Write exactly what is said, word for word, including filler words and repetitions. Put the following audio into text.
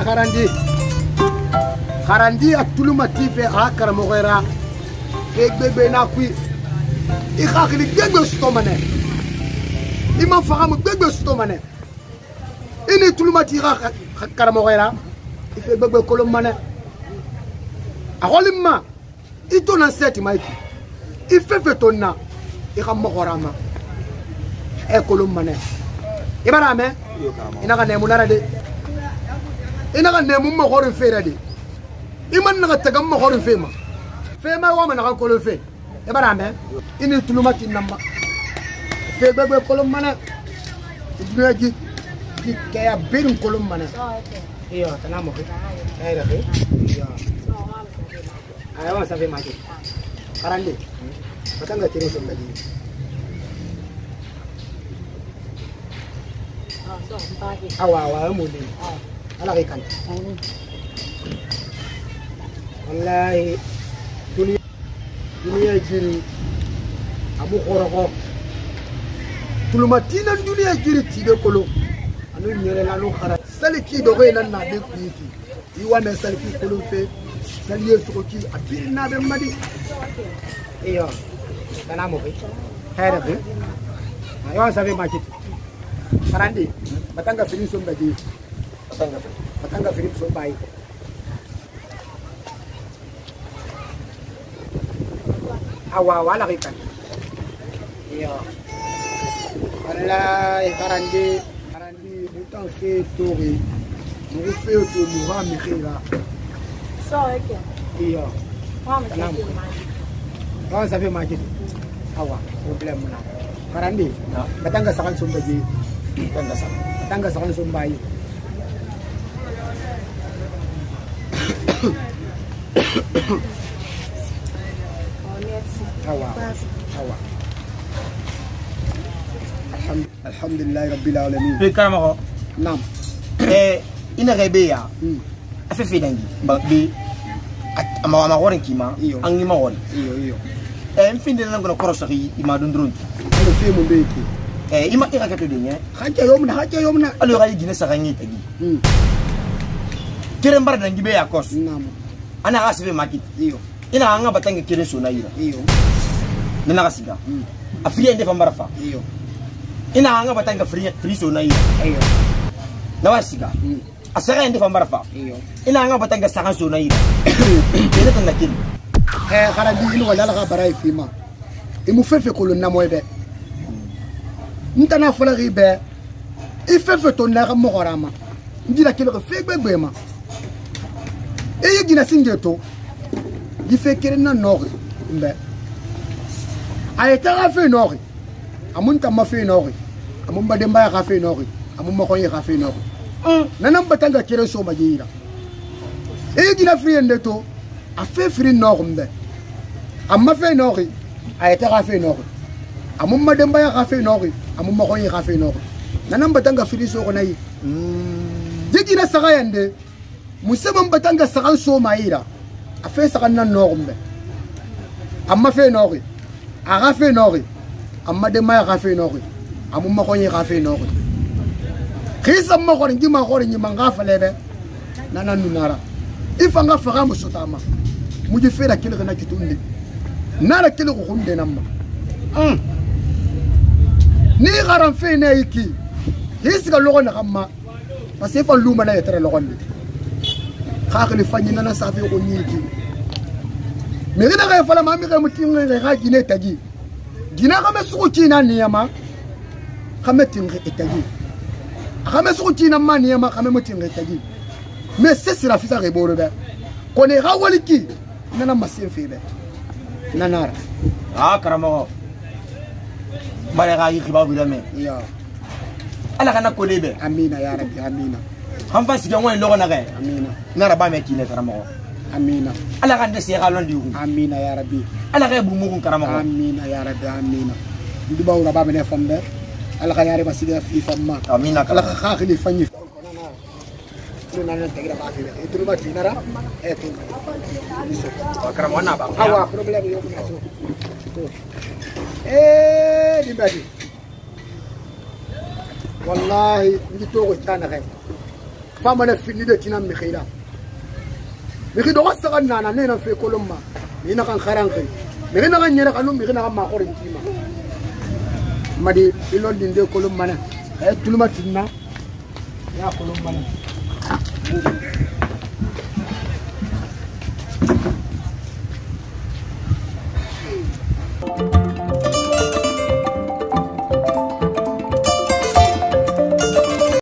kharandi kharandi atuluma tife akara mogera egbebe na kui I khakili gbegbe stomane ima faham gbegbe stomane ini tuluma ti akara mogera ife gbegbe kolomane aholima ito na seti maiki ife fetona ikam mogorama e kolomane ibarame ina ka nemu narade ina ka nemu mogorin fere de iman na ta gam mogorin fema fema wa man ka kolon fe ibarame ini tuluma ti namba fe bebe kolon mana ibnaji ki kaya bin kolon mana iyo tanamo ay rafi iyo ayo sa fe maji karande patanga tiri so lagi awa awa mudi ala kan wallahi dunia dunia jiri abu khoroko tulumatina dunia jiri tibe kolo anu nyere la no khara saliki do go nan na be kuiki yi wana saliki kolo fe saliye sukoki abiri na be madi iyo kana mo be hayra be ayo sa be makit Karandi, batanga fini somba di, batanga batanga fini somba i. Awa wala kikan. Iya. Allah karandi, karandi bukan ke tori, mau fe tu muha mikira. So okay. Iya. Mama saya Kau sampai macam awa problem mana? Karandi, batanga sakan somba di. Tangga sana, tangga sana sumbai. Hawa, hawa. Alhamdulillah Rabbil Alamin. Bekam ako. Nam. Eh, ina rebeya. Afe fidangi. Bi. At ama ama koren kima. Ang ima koren. Iyo iyo. Eh, mfinde nango na korosaki imadundrun. Ano fi mo beki? Eh, ima ira kato dinya. Haja yomna, haja yomna. Alo gai gine sakangi tagi. Hmm. Kiren bar dangi be yakos. Nam. Ana asibe makit. Iyo. Ina anga batanga kiren sona ira. Iyo. Nana kasiga. Hmm. Afia inde pambarfa. Iyo. Ina anga batanga free free sona ira. Iyo. Nawasiga. Hmm. Asaka inde pambarfa. Iyo. Ina anga batanga sakan sona ira. Ina tanda kin. Eh, karadi ino wala la barai fima. Imu fefe kolon na moebe. Ntana fola ribe ifefe to na mo gorama ndila kilo fe gbegbe ma e gina singeto di fe kere na nori mbe ayeta ga fe nori amunta ma fe nori amumba de mbaya ga fe nori amumma ko ye ga fe nori nanam batanga kere so ma jira e gina friende to a fe fri nori mbe amma fe nori ayeta ga fe nori amumma de mbaya ga fe nori amumma ko yi khafe no nanam batanga filiso ko nayi jigina sagayande musabam batanga sagan so maira afe sagan nan no gumbe amma fe no ri aga fe no ri amma de ma khafe no ri amumma ko yi khafe no ri khisa mo ko ngi ma ko ni manga falebe nanan nunara ifanga faga musutama muji fera kile kana kitundi nara kile ko hunde namma ni garan fe ne yiki hisga logo na kamma parce que fa luma na yetere logo ndi khakli fanyi na safi ko nyiki me gina ga fala ma mi ga mutinga ga gine tagi gina ga mesuko china niyama khame tinga etagi khame suko china ma niyama khame mutinga etagi me sesira fisa ga boro be ko ne ga waliki nana masin fe be nanara ah karamo bare ga yi khiba bi lame ya ala kana ko lebe amina ya rabbi amina ham fa siga woni logo na ga amina ngara ba me kine karamo amina ala kan de se ga lon di amina ya rabbi ala ga bu mu karamo amina ya rabbi amina ndu baw ba me fambe ala ka yare basiga fi famma amina ala ka khakhi fanyi nana na tegira ba fi itu ba tinara eh tu karamo na ba hawa problem yo na so eh di badi wallahi ndi to ko tana kay fama na fini de tina mikhira mikhido wasaka nana nena fe kolomma ina kan kharanke mikina kan nyera kanum mikina kan ma korin tima madi ilol dinde kolomma na ay tuluma tinna ya kolomma na